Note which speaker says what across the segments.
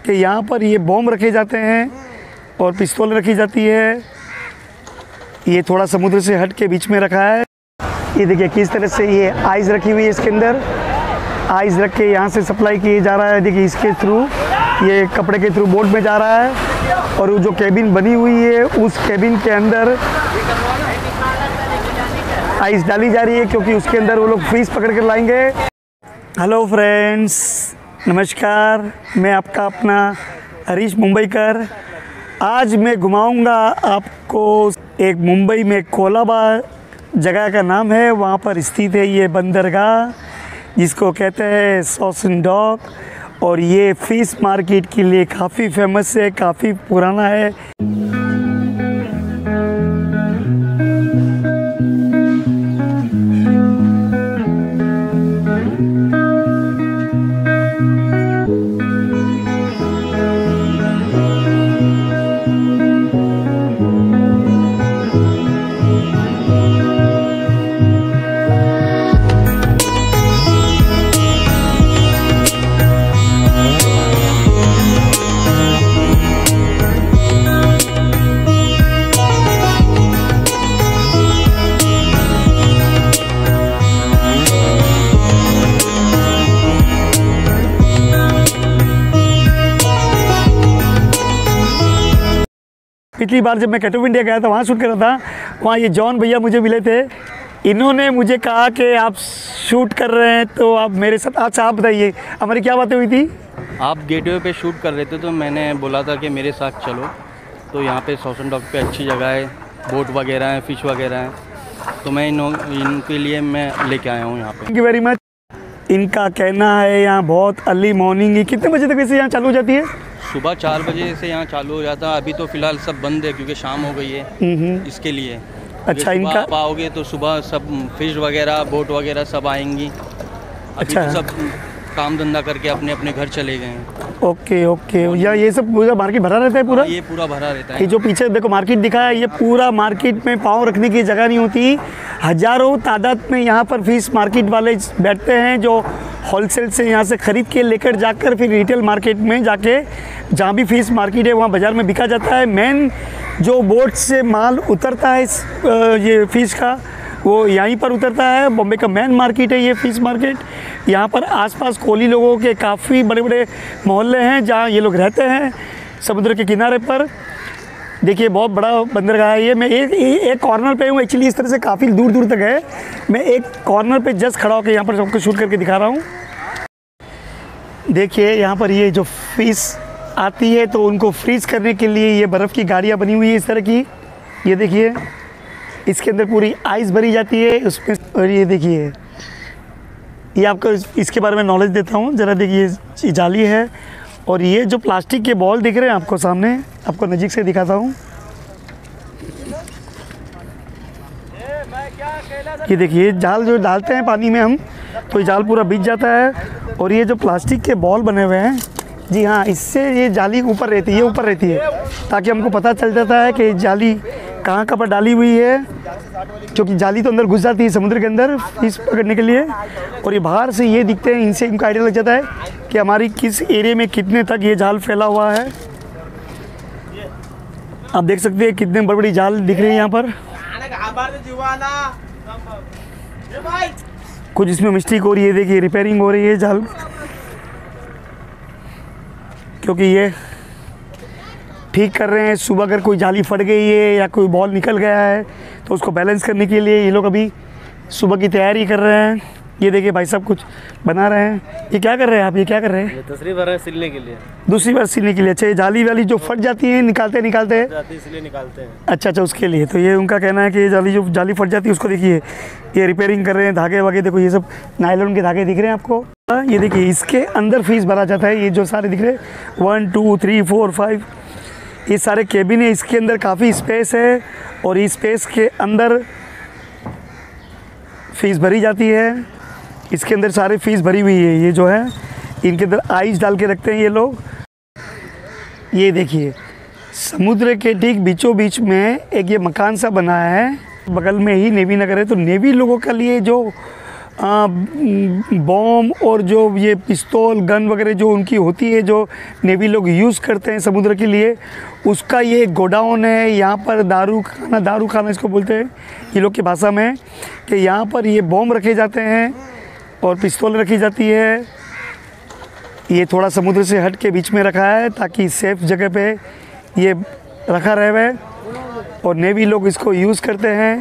Speaker 1: कि यहाँ पर ये बॉम्ब रखे जाते हैं और पिस्तौल रखी जाती है। ये थोड़ा समुद्र से हट के बीच में रखा है। ये देखिए किस तरह से ये आइस रखी हुई है, इसके अंदर आइस रख के यहाँ से सप्लाई किया जा रहा है। देखिए इसके थ्रू, ये कपड़े के थ्रू बोट में जा रहा है और वो जो केबिन बनी हुई है उस केबिन के अंदर आइस डाली जा रही है, क्योंकि उसके अंदर वो लोग फिश पकड़ कर लाएंगे। हेलो फ्रेंड्स, नमस्कार, मैं आपका अपना हरीश मुंबईकर। आज मैं घुमाऊंगा आपको एक मुंबई में कोलाबा जगह का नाम है, वहाँ पर स्थित है ये बंदरगाह जिसको कहते हैं शॉसन डॉक, और ये फ़िश मार्केट के लिए काफ़ी फेमस है, काफ़ी पुराना है। पिछली बार जब मैं कैट ऑफ इंडिया गया था, वहाँ शूट कर रहा था, वहाँ ये जॉन भैया मुझे मिले थे। इन्होंने मुझे कहा कि आप शूट कर रहे हैं तो आप मेरे साथ, अच्छा आप बताइए हमारी क्या बातें हुई थी?
Speaker 2: आप गेटवे पे शूट कर रहे थे तो मैंने बोला था कि मेरे साथ चलो। तो यहाँ पे शॉसन डॉक पे अच्छी जगह है, बोट वगैरह है, फ़िश वगैरह है, तो मैं इनके लिए मैं लेके आया हूँ यहाँ पे।
Speaker 1: Thank you very much. इनका कहना है यहाँ बहुत अर्ली मॉर्निंग, कितने बजे तक वैसे यहाँ चालू हो जाती है?
Speaker 2: सुबह 4 बजे से यहाँ चालू हो जाता है। अभी तो फ़िलहाल सब बंद है क्योंकि शाम हो गई है, इसके लिए।
Speaker 1: अच्छा, इनका
Speaker 2: आप आओगे तो सुबह सब फिश वगैरह, बोट वगैरह सब आएंगी।
Speaker 1: अच्छा,
Speaker 2: तो सब काम धंधा करके अपने अपने घर चले गए हैं।
Speaker 1: Okay okay. या ये सब पूरा मार्केट भरा रहता है? पूरा
Speaker 2: ये पूरा भरा रहता है।
Speaker 1: ये जो पीछे देखो मार्केट दिखा है, ये पूरा मार्केट में पाँव रखने की जगह नहीं होती। हज़ारों तादाद में यहाँ पर फिश मार्केट वाले बैठते हैं जो होलसेल से यहाँ से ख़रीद के लेकर जाकर फिर रिटेल मार्केट में जाके, जहाँ भी फिश मार्केट है वहाँ बाज़ार में बिका जाता है। मेन जो बोट से माल उतरता है ये फ़िश का, वो यहीं पर उतरता है। बॉम्बे का मेन मार्केट है ये फ़िश मार्केट। यहाँ पर आसपास कोली लोगों के काफ़ी बड़े बड़े मोहल्ले हैं जहाँ ये लोग रहते हैं समुद्र के किनारे पर। देखिए बहुत बड़ा बंदरगाह है ये। मैं एक कॉर्नर पे हूँ एक्चुअली, इस तरह से काफ़ी दूर दूर तक है। मैं एक कॉर्नर पे जस्ट खड़ा होकर यहाँ पर सबको शूट करके दिखा रहा हूँ। देखिए यहाँ पर ये जो फ़िश आती है तो उनको फ्रीज़ करने के लिए ये बर्फ़ की गाड़ियाँ बनी हुई है इस तरह की। ये देखिए इसके अंदर पूरी आइस भरी जाती है उसमें। और ये देखिए, ये आपको इसके बारे में नॉलेज देता हूँ ज़रा। देखिए जाली है और ये जो प्लास्टिक के बॉल दिख रहे हैं आपको सामने, आपको नज़दीक से दिखाता हूँ। ये देखिए जाल जो डालते हैं पानी में हम, तो ये जाल पूरा भीग जाता है। और ये जो प्लास्टिक के बॉल बने हुए हैं, जी हाँ, इससे ये जाली ऊपर रहती है, ऊपर रहती है, ताकि हमको पता चल जाता है कि जाली कहाँ पर डाली हुई है, क्योंकि जाली तो अंदर घुस जाती है समुद्र के अंदर फिश पकड़ने के लिए। और ये बाहर से ये दिखते हैं, इनसे इनको आइडिया लग जाता है कि हमारी किस एरिया में कितने तक ये जाल फैला हुआ है। आप देख सकते हैं कितने बड़ी बड़ी जाल दिख रही है यहाँ पर। कुछ इसमें मिस्टेक हो रही है, देखिए रिपेयरिंग हो रही है जाल, क्योंकि ये ठीक कर रहे हैं। सुबह अगर कोई जाली फट गई है या कोई बॉल निकल गया है तो उसको बैलेंस करने के लिए ये लोग अभी सुबह की तैयारी कर रहे हैं। ये देखिए भाई साहब कुछ बना रहे हैं। ये क्या कर रहे हैं आप? ये क्या कर रहे हैं?
Speaker 2: दूसरी बार सिलने के लिए।
Speaker 1: दूसरी बार सिलने के लिए? अच्छा, ये जाली वाली जो फट जाती है निकालते
Speaker 2: इसलिए निकालते हैं।
Speaker 1: अच्छा, उसके लिए। तो ये उनका कहना है कि ये जाली फट जाती है उसको देखिए ये रिपेयरिंग कर रहे हैं। धागे वागे देखो, ये सब नायलॉन के धागे दिख रहे हैं आपको। ये देखिए इसके अंदर फिश भरा जाता है। ये जो सारे दिख रहे हैं 1 2 3 4 5, ये सारे केबिन है। इसके अंदर काफ़ी स्पेस है और इस स्पेस के अंदर फ़िश भरी जाती है। इसके अंदर सारे फ़िश भरी हुई है। ये जो है इनके अंदर आइस डाल के रखते हैं ये लोग। ये देखिए समुद्र के ठीक बीचों बीच में एक ये मकान सा बना है, बगल में ही नेवी नगर है। तो नेवी लोगों के लिए जो बॉम्ब और जो ये पिस्तौल गन वगैरह जो उनकी होती है, जो नेवी लोग यूज़ करते हैं समुद्र के लिए, उसका ये गोडाउन है। यहाँ पर दारू खाना इसको बोलते हैं ये लोग की भाषा में, कि यहाँ पर ये बॉम्ब रखे जाते हैं और पिस्तौल रखी जाती है। ये थोड़ा समुद्र से हट के बीच में रखा है ताकि सेफ जगह पे ये रखा रहे, और नेवी लोग इसको यूज़ करते हैं।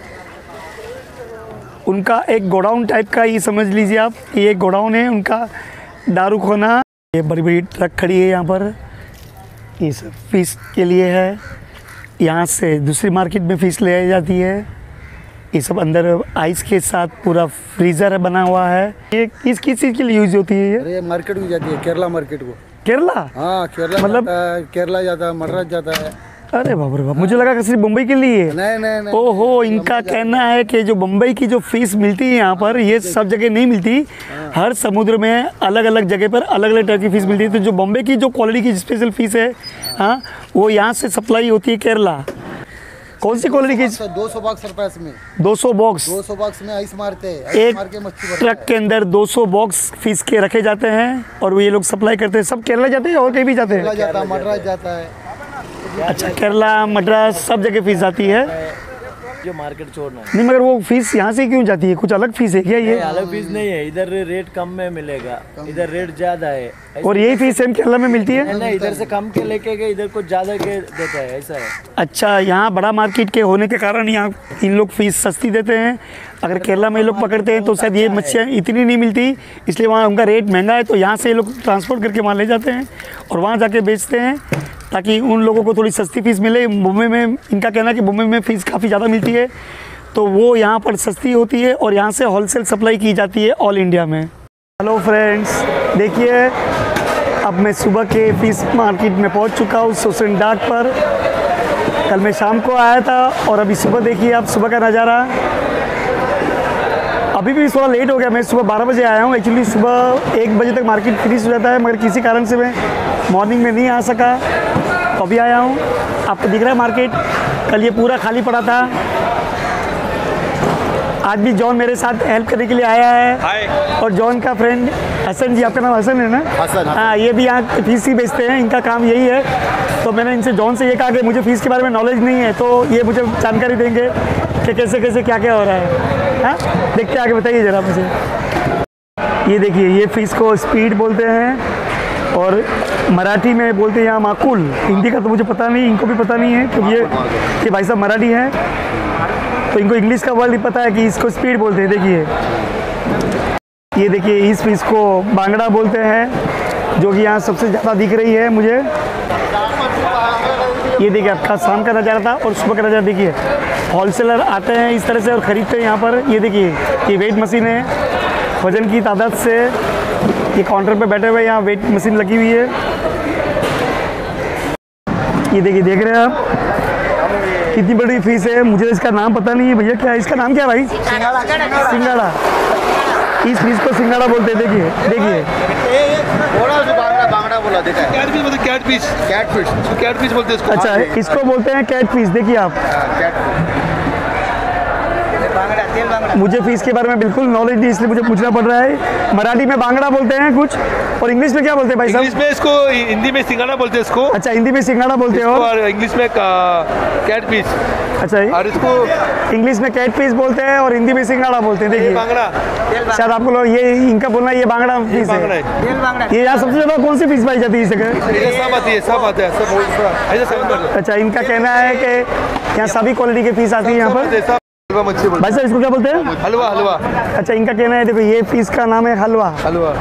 Speaker 1: उनका एक गोडाउन टाइप का ये समझ लीजिए आप, ये एक गोडाउन है उनका दारू खाना। ये बड़ी बड़ी ट्रक खड़ी है यहाँ पर, ये सब फ़िश के लिए है। यहाँ से दूसरी मार्केट में फ़िश ले आई जाती है। ये सब अंदर आइस के साथ पूरा फ्रीज़र बना हुआ है। ये किस चीज़ के लिए यूज़ होती है?
Speaker 3: अरे मार्केट को जाती है, केरला मार्केट को।
Speaker 1: केरला?
Speaker 3: हाँ, केरला
Speaker 1: मतलब
Speaker 3: केरला जाता है, मद्रास जाता है।
Speaker 1: अरे बाप रे बाप, मुझे लगा कि सिर्फ मुंबई के लिए।
Speaker 3: नहीं।
Speaker 1: ओहो, इनका कहना है कि जो मुंबई की जो फ़िश मिलती है यहाँ पर, ये सब जगह नहीं मिलती। हर समुद्र में अलग अलग जगह पर अलग अलग टाइप की फ़िश मिलती है। तो जो बॉम्बे की जो क्वालिटी की स्पेशल फ़िश है, हाँ, वो यहाँ से सप्लाई होती है केरला। कौन सी क्वालिटी की?
Speaker 3: 200 बॉक्स रुपए में।
Speaker 1: 200 बॉक्स?
Speaker 3: 200 बॉक्स में आइस मारते हैं।
Speaker 1: एक ट्रक के अंदर 200 बॉक्स फ़िश के रखे जाते हैं और वो ये लोग सप्लाई करते हैं। सब केरला जाते हैं और कहीं भी जाते हैं?
Speaker 3: केरला जाता है, मद्रास जाता है।
Speaker 1: अच्छा, केरला मद्रास सब जगह फ़िश जाती है
Speaker 4: जो मार्केट छोड़ना है।
Speaker 1: नहीं, मगर वो फ़िश यहाँ से क्यों जाती है? कुछ अलग फ़िश है क्या ये?
Speaker 4: अलग फीस नहीं है, इधर रेट कम में मिलेगा, इधर रेट ज्यादा है।
Speaker 1: और यही फ़िश सेम केरला में मिलती है?
Speaker 4: नहीं, इधर से कम के लेके गए, इधर कुछ ज्यादा के देता है, ऐसा है।
Speaker 1: अच्छा, यहाँ बड़ा मार्केट के होने के कारण यहाँ इन लोग फ़िश सस्ती देते हैं। अगर केरला में ये लोग पकड़ते हैं तो शायद ये मच्छियाँ इतनी नहीं मिलती, इसलिए वहाँ उनका रेट महंगा है। तो यहाँ से ये लोग ट्रांसपोर्ट करके वहाँ ले जाते हैं और वहाँ जाके बेचते हैं ताकि उन लोगों को थोड़ी सस्ती फ़ीस मिले। मुंबई में इनका कहना है कि मुंबई में फ़ीस काफ़ी ज़्यादा मिलती है, तो वो यहाँ पर सस्ती होती है और यहाँ से होलसेल सप्लाई की जाती है ऑल इंडिया में। हेलो फ्रेंड्स, देखिए अब मैं सुबह के फ़िश मार्केट में पहुँच चुका हूँ, सोसन डाक पर। कल मैं शाम को आया था और अभी सुबह देखिए आप सुबह का नज़ारा। अभी भी थोड़ा लेट हो गया, मैं सुबह 12 बजे आया हूँ। एक्चुअली सुबह 1 बजे तक मार्केट फिनिश हो जाता है, मगर किसी कारण से मैं मॉर्निंग में नहीं आ सका, तो अभी आया हूँ। आपको दिख रहा है मार्केट, कल ये पूरा खाली पड़ा था। आज भी जॉन मेरे साथ हेल्प करने के लिए आया है।
Speaker 5: हाय।
Speaker 1: और जॉन का फ्रेंड हसन जी, आपका नाम हसन है ना?
Speaker 3: हसन।
Speaker 1: हाँ, ये भी यहाँ फ़ीस ही बेचते हैं, इनका काम यही है। तो मैंने इनसे जॉन से ये कहा कि मुझे फ़ीस के बारे में नॉलेज नहीं है, तो ये मुझे जानकारी देंगे कि कैसे कैसे क्या क्या हो रहा है। हाँ, देखते आगे, बताइए ज़रा मुझे। ये देखिए, ये फ़ीस को स्पीड बोलते हैं और मराठी में बोलते हैं यहाँ माकुल। हिंदी का तो मुझे पता नहीं, इनको भी पता नहीं है क्योंकि ये भाई साहब मराठी हैं, तो इनको इंग्लिश का वर्ड नहीं पता है कि इसको स्पीड बोलते हैं। देखिए, ये देखिए, इस फ़िश को बांगड़ा बोलते हैं, जो कि यहाँ सबसे ज़्यादा दिख रही है मुझे। ये देखिए, आपका शाम का नज़ारा था और सुबह का नज़ारा देखिए। होलसेलर आते हैं इस तरह से और ख़रीदते हैं यहाँ पर। ये देखिए, ये वेट मशीन है, वज़न की तादाद से ये काउंटर पे बैठे हुए, यहाँ वेट मशीन लगी हुई है। ये देखिए, देख रहे हैं आप कितनी बड़ी फ़िश है। मुझे इसका नाम पता नहीं है भैया, क्या है इसका नाम? क्या भाई? सिंगाड़ा। इस फ़िश को सिंगाड़ा बोलते हैं। देखिए देखिए,
Speaker 3: बांगड़ा बोला, देखा है?
Speaker 5: कैट फिश बोलते हैं, cat fish.
Speaker 3: Cat fish.
Speaker 5: Cat fish बोलते हैं इसको।
Speaker 1: अच्छा, इसको बोलते हैं कैट फिश। देखिए आप, मुझे फ़िश के बारे में बिल्कुल नॉलेज नहीं, इसलिए मुझे पूछना पड़ रहा है। मराठी में बांगड़ा बोलते हैं कुछ, और इंग्लिश में क्या बोलते हैं भाई साहब?
Speaker 5: इंग्लिश में इसको, हिंदी में सिंगाड़ा बोलते हैं इसको।
Speaker 1: अच्छा, हिंदी में सिंगाड़ा बोलते हो
Speaker 5: और इंग्लिश में कैट फिश।
Speaker 1: अच्छा,
Speaker 5: और इसको
Speaker 1: इंग्लिश में कैट फिश बोलते हैं और हिंदी में सिंगाड़ा बोलते हैं। देखिए,
Speaker 5: बांगड़ा।
Speaker 1: शायद आपको लोग ये इनका बोलना है ये बांगड़ा फिश
Speaker 5: बांगड़ा
Speaker 1: है।
Speaker 5: है।
Speaker 1: ये यहाँ सबसे ज़्यादा कौन सी फिश पाई जाती है इस जगह?
Speaker 5: ये सब आती है, सब आता है, सब ऐसे सब करते हैं।
Speaker 1: अच्छा, इनका कहना है कि यहाँ सभी क्वालिटी की फ़िश आती है यहाँ पर।
Speaker 5: सब हलवा मच्छी बोलते
Speaker 1: भाई साहब, इसको क्या बोलते हैं?
Speaker 5: हैं। हलवा हलवा
Speaker 1: अच्छा, इनका कहना है, देखो ये फ़िश का नाम है हलवा।
Speaker 5: हलवा।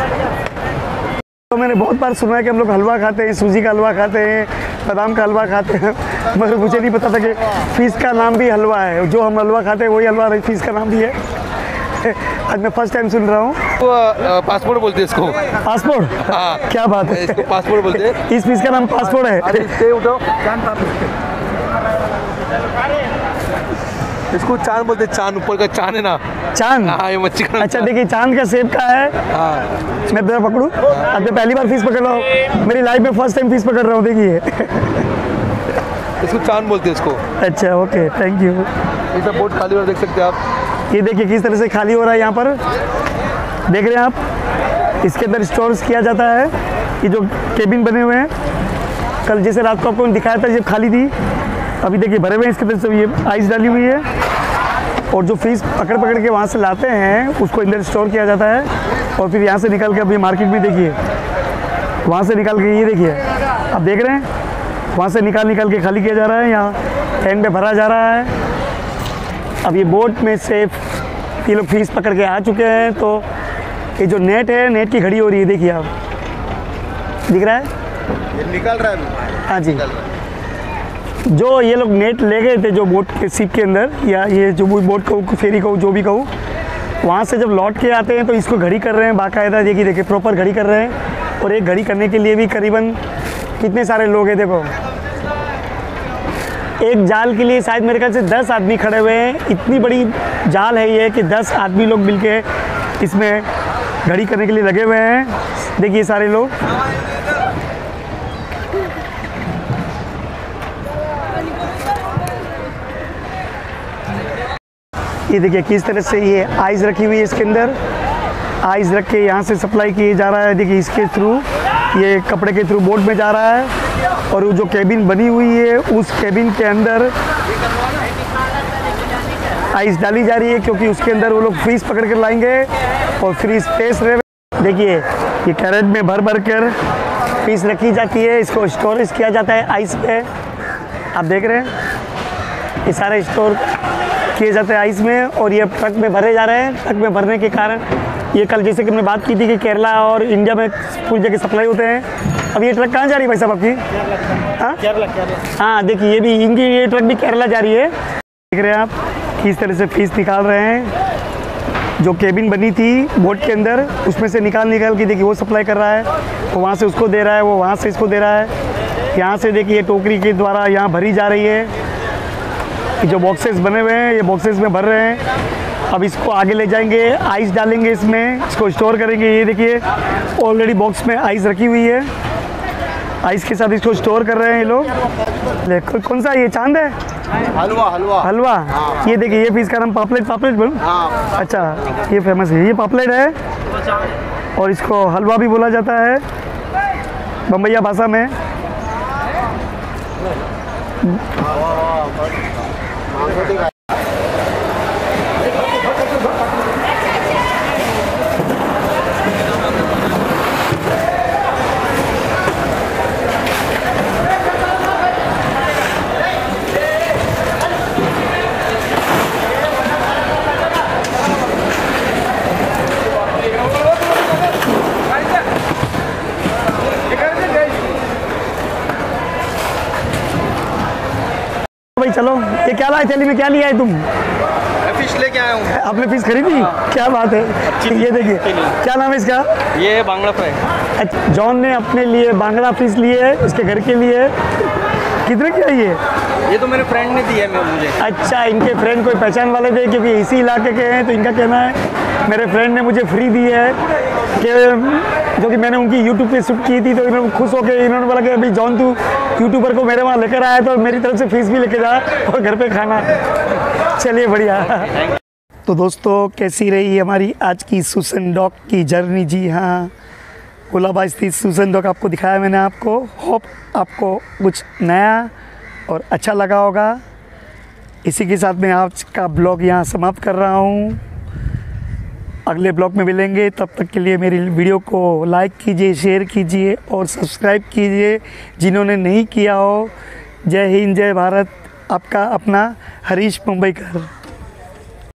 Speaker 1: तो मैंने बहुत बार सुना है कि हम लोग हलवा खाते हैं, सूजी का हलवा खाते हैं, बादाम का हलवा खाते हैं, मगर मुझे नहीं पता था कि फ़िश का नाम भी हलवा है। जो हम हलवा खाते हैं वही हलवा फ़िश का नाम भी है। आज मैं फर्स्ट टाइम सुन रहा हूँ।
Speaker 5: पासपोर्ट बोलते हैं इसको।
Speaker 1: पासपोर्ट?
Speaker 5: हाँ।
Speaker 1: क्या बात है,
Speaker 5: इसको पासपोर्ट बोलते हैं।
Speaker 1: इस फ़िश का नाम पासपोर्ट है?
Speaker 5: इससे उठाओ, इसको चांद बोलते हैं। चांद, ऊपर का चांद है ना,
Speaker 1: चांद।
Speaker 5: हाँ, ये मच्छी का।
Speaker 1: अच्छा, देखिए, चांद का शेप का है।
Speaker 5: हाँ।
Speaker 1: मैं जरा पकड़ूँ? अब मैं पहली बार फ़िश पकड़ रहा हूँ, मेरी लाइफ में फर्स्ट टाइम फ़िश पकड़ रहा हूँ। देखिए,
Speaker 5: इसको चांद बोलते हैं इसको।
Speaker 1: अच्छा, ओके, थैंक यू।
Speaker 5: ये सब बोट खाली हुआ देख सकते हैं आप।
Speaker 1: ये देखिए किस तरह से खाली हो रहा है यहाँ पर, देख रहे हैं आप। इसके अंदर स्टोर्स किया जाता है। ये जो केबिन बने हुए हैं, कल जैसे रात को आपको दिखाया था जब खाली थी, अभी देखिए भरे हुए हैं। इसके अंदर सब ये आइस डाली हुई है और जो फिश पकड़ पकड़ के वहाँ से लाते हैं उसको अंदर स्टोर किया जाता है और फिर यहाँ से निकल के अभी मार्केट में देखिए, वहाँ से निकाल के ये देखिए आप देख रहे हैं, वहाँ से निकाल के खाली किया जा रहा है, यहाँ टैंक में भरा जा रहा है। अब ये बोट में से ये लोग फिश पकड़ के आ चुके हैं। तो ये जो नेट है, नेट की घड़ी हो रही है, देखिए आप, दिख रहा है,
Speaker 3: ये निकल रहा है।
Speaker 1: हाँ जी। जो ये लोग नेट ले गए थे जो बोट के सीप के अंदर, या ये जो बोट कहूँ, फेरी कहूँ, जो भी कहूँ, वहाँ से जब लौट के आते हैं तो इसको घड़ी कर रहे हैं बाकायदा। देखिए प्रॉपर घड़ी कर रहे हैं। और एक घड़ी करने के लिए भी करीबन कितने सारे लोग हैं, देखो एक जाल के लिए शायद मेरे ख्याल से 10 आदमी खड़े हुए हैं। इतनी बड़ी जाल है ये कि 10 आदमी लोग मिलके इसमें घड़ी करने के लिए लगे हुए हैं। देखिए सारे लोग, ये देखिए किस तरह से ये आइस रखी हुई है, इसके अंदर आइस रख के यहाँ से सप्लाई किया जा रहा है। देखिए इसके थ्रू, ये कपड़े के थ्रू बोट में जा रहा है और वो जो केबिन बनी हुई है उस केबिन के अंदर आइस डाली जा रही है, क्योंकि उसके अंदर वो लोग फिश पकड़ कर लाएंगे और फिर स्पेस रहे। देखिए ये कैरेट में भर भर कर फिश रखी जाती है, इसको स्टोरेज किया जाता है आइस पे। आप देख रहे हैं ये सारे स्टोर किए जाते हैं आइस में और ये ट्रक में भरे जा रहे हैं। ट्रक में भरने के कारण ये कल जैसे कि हमने बात की थी कि केरला और इंडिया में पूरी जगह सप्लाई होते हैं। अब ये ट्रक कहाँ जा रही है भाई साहब आपकी? हाँ केरला। हाँ देखिए ये भी इनकी ये ट्रक भी केरला जा रही है। देख रहे हैं आप किस तरह से फिश निकाल रहे हैं। जो केबिन बनी थी बोट के अंदर उसमें से निकाल के देखिए वो सप्लाई कर रहा है, वो वहाँ से उसको दे रहा है, वो वहाँ से इसको दे रहा है। यहाँ से देखिए टोकरी के द्वारा यहाँ भरी जा रही है। जो बॉक्सेस बने हुए हैं ये बॉक्सेस में भर रहे हैं। अब इसको आगे ले जाएंगे, आइस डालेंगे इसमें, इसको स्टोर करेंगे। ये देखिए ऑलरेडी बॉक्स में आइस रखी हुई है, आइस के साथ इसको स्टोर कर रहे हैं ये लोग। कौन सा ये चांद है? हलवा। ये देखिए ये फिश का नाम पापलेट बोल। अच्छा ये फेमस है, ये पापलेट है और इसको हलवा भी बोला जाता है बम्बैया भाषा में। भाई चलो, ये क्या लाए थैली में, क्या लिया है तुम?
Speaker 2: फिश लेके आया हूँ।
Speaker 1: आपने फिश खरीदी? क्या बात है। ये देखिए क्या नाम है इसका?
Speaker 2: ये बांगड़ा फ्राई।
Speaker 1: अच्छा, जॉन ने अपने लिए बांगड़ा फिश लिए है, उसके घर के लिए। कितने की है
Speaker 2: ये तो मेरे फ्रेंड ने दिया है मुझे।
Speaker 1: अच्छा, इनके फ्रेंड कोई पहचान वाले थे क्योंकि इसी इलाके के हैं, तो इनका कहना है मेरे फ्रेंड ने मुझे फ्री दी है कि जो कि मैंने उनकी यूट्यूब पे शूट की थी, तो इन्होंने खुश होकर इन्होंने बोला कि अभी जॉन तू यूट्यूबर को मेरे वहाँ लेकर आया तो मेरी तरफ से फीस भी लेके जा और घर पे खाना। चलिए बढ़िया। तो दोस्तों कैसी रही हमारी आज की सुसन डॉक की जर्नी? जी हाँ, कोलाबा स्थित सुसन डॉक आपको दिखाया मैंने आपको। होप आपको कुछ नया और अच्छा लगा होगा। इसी के साथ मैं आज का ब्लॉग यहाँ समाप्त कर रहा हूँ। अगले ब्लॉग में मिलेंगे, तब तक के लिए मेरी वीडियो को लाइक कीजिए, शेयर कीजिए और सब्सक्राइब कीजिए जिन्होंने नहीं किया हो। जय हिंद, जय भारत। आपका अपना हरीश मुंबईकर।